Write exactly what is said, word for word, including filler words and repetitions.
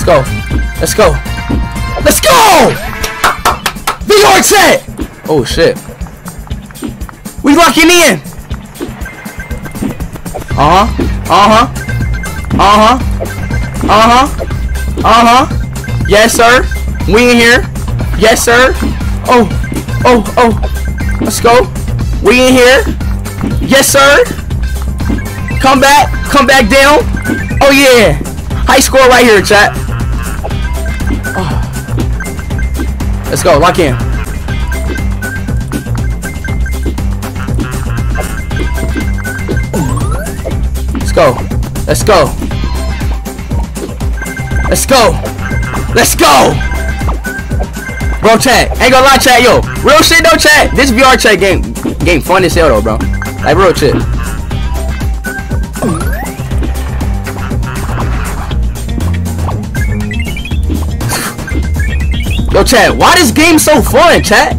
go. Let's go. Let's go! V R chat! Oh shit. We locking in! Uh-huh. Uh-huh. Uh-huh. Uh-huh. Uh-huh. Yes, sir. We in here. Yes, sir. Oh. Oh, oh. Let's go. We in here. Yes, sir. Come back. Come back down. Oh, yeah. High score right here, chat. Oh. Let's go. Lock in. Let's go. Let's go. Let's go. Let's go. Bro, chat. Ain't gonna lie, chat, yo. Real shit, though, chat. This V R chat game, game fun as hell, though, bro. Like, real shit. Yo, chat, why this game so fun, chat?